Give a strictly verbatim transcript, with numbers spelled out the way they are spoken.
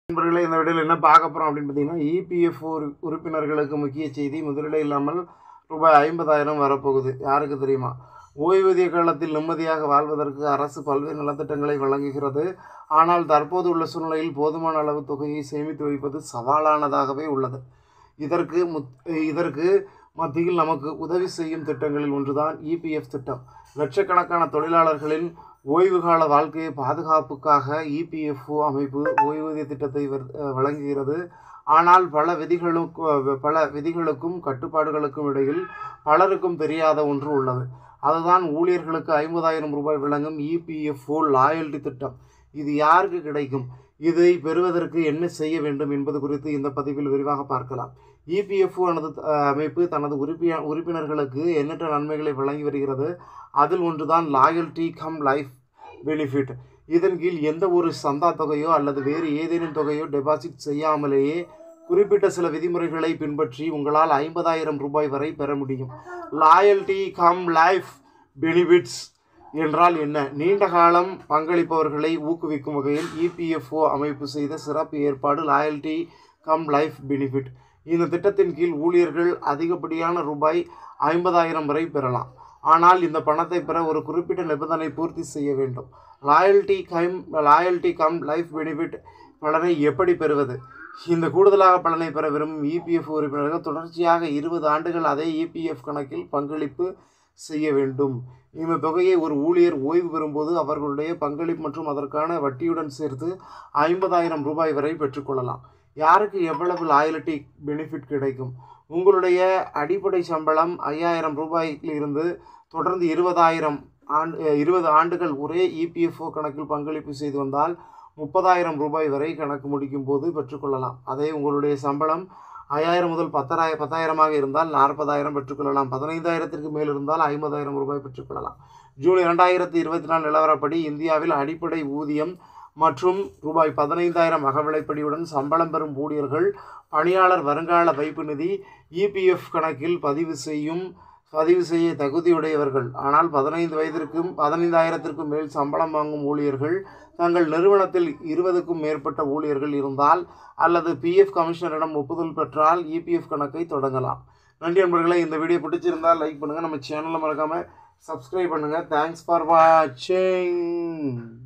நண்பர்களே, இந்த வீடியோவில் என்ன பார்க்க போகிறோம் அப்படின்னு பார்த்தீங்கன்னா, இபிஎஃப் உறுப்பினர்களுக்கு முக்கிய செய்தி. முதலீடு இல்லாமல் ரூபாய் ஐம்பதாயிரம் வரப்போகுது. யாருக்கு தெரியுமா? ஓய்வூதிய காலத்தில் நிம்மதியாக வாழ்வதற்கு அரசு பல்வேறு நலத்திட்டங்களை வழங்குகிறது. ஆனால் தற்போது உள்ள சூழ்நிலையில் போதுமான அளவு தொகையை சேமித்து வைப்பது சவாலானதாகவே உள்ளது. இதற்கு முத் இதற்கு மத்தியில் நமக்கு உதவி செய்யும் திட்டங்களில் ஒன்றுதான் இபிஎஃப் திட்டம். லட்சக்கணக்கான தொழிலாளர்களின் ஓய்வுகால வாழ்க்கையை பாதுகாப்புக்காக இபிஎஃப்ஓ அமைப்பு ஓய்வூதிய திட்டத்தை வழங்குகிறது. ஆனால் பல விதிகளுக்கும் பல விதிகளுக்கும் கட்டுப்பாடுகளுக்கும் இடையில் பலருக்கும் தெரியாத ஒன்று உள்ளது. அதுதான் ஊழியர்களுக்கு ஐம்பதாயிரம் ரூபாய் வழங்கும் இபிஎஃப்ஓ லாயல்டி திட்டம். இது யாருக்கு கிடைக்கும்? இதை பெறுவதற்கு என்ன செய்ய வேண்டும் என்பது குறித்து இந்த பதிவில் விரிவாக பார்க்கலாம். இபிஎஃப்ஓ எனது அமைப்பு தனது உறுப்பின உறுப்பினர்களுக்கு எண்ணற்ற நன்மைகளை வழங்கி வருகிறது. அதில் ஒன்றுதான் லாயல்டி கம் லைஃப் பெனிஃபிட். இதன் கீழ் எந்த ஒரு சந்தா தொகையோ அல்லது வேறு ஏதேனும் தொகையோ டெபாசிட் செய்யாமலேயே குறிப்பிட்ட சில விதிமுறைகளை பின்பற்றி உங்களால் ஐம்பதாயிரம் ரூபாய் வரை பெற முடியும். லாயல்டி கம் லைஃப் பெனிஃபிட்ஸ் என்றால் என்ன? நீண்ட காலம் பங்களிப்பவர்களை ஊக்குவிக்கும் வகையில் இபிஎஃப்ஓ அமைப்பு செய்த சிறப்பு ஏற்பாடு லாயல்டி கம் லைஃப் பெனிஃபிட். இந்த திட்டத்தின் கீழ் ஊழியர்கள் அதிகப்படியான ரூபாய் ஐம்பதாயிரம் வரை பெறலாம். ஆனால் இந்த பணத்தை பெற ஒரு குறிப்பிட்ட நிபந்தனை பூர்த்தி செய்ய வேண்டும். Loyalty cum loyalty cum life benefit பலனை எப்படி பெறுவது? இந்த கூடுதலாக பலனை பெற விரும்பும் இபிஎஃப் உறுப்பினர்கள் தொடர்ச்சியாக இருபது ஆண்டுகள் அதே இபிஎஃப் கணக்கில் பங்களிப்பு செய்ய வேண்டும். இந்த தொகையை ஒரு ஊழியர் ஓய்வு பெறும்போது அவர்களுடைய பங்களிப்பு மற்றும் அதற்கான வட்டியுடன் சேர்த்து ஐம்பதாயிரம் ரூபாய் வரை பெற்றுக்கொள்ளலாம். யாருக்கு எவ்வளவு லாயல்டி பெனிஃபிட் கிடைக்கும்? உங்களுடைய அடிப்படை சம்பளம் ஐயாயிரம் ரூபாயிலிருந்து தொடர்ந்து இருபதாயிரம் ஆண்டு இருபது ஆண்டுகள் ஒரே இபிஎஃப்ஓ கணக்கில் பங்களிப்பு செய்து வந்தால் முப்பதாயிரம் ரூபாய் வரை கணக்கு முடிக்கும் போது பெற்றுக்கொள்ளலாம். அதே உங்களுடைய சம்பளம் ஐயாயிரம் முதல் பத்தாயிரம் பத்தாயிரமாக இருந்தால் நாற்பதாயிரம் பெற்றுக்கொள்ளலாம். பதினைந்தாயிரத்திற்கு மேல் இருந்தால் ஐம்பதாயிரம் ரூபாய் பெற்றுக்கொள்ளலாம். ஜூன் இரண்டாயிரத்தி இருபத்தி நாலு நிலவரப்படி இந்தியாவில் அடிப்படை ஊதியம் மற்றும் ரூபாய் பதினைந்தாயிரம் அகவிலைப்படியுடன் சம்பளம் பெறும் ஊழியர்கள் பணியாளர் வருங்கால வைப்பு நிதி இபிஎஃப் கணக்கில் பதிவு செய்யும் பதிவு செய்ய தகுதியுடையவர்கள். ஆனால் பதினைந்து வயதிற்கும் பதினைந்தாயிரத்திற்கும் மேல் சம்பளம் வாங்கும் ஊழியர்கள் தங்கள் நிறுவனத்தில் இருபதுக்கும் மேற்பட்ட ஊழியர்கள் இருந்தால் அல்லது பிஎஃப் கமிஷனரிடம் ஒப்புதல் பெற்றால் இபிஎஃப் கணக்கை தொடங்கலாம். நன்றி நண்பர்களே, இந்த வீடியோ பிடிச்சிருந்தால் லைக் பண்ணுங்கள், நம்ம சேனலை மறக்காமல் சப்ஸ்கிரைப் பண்ணுங்கள். தேங்க்ஸ் ஃபார் வாட்சிங்.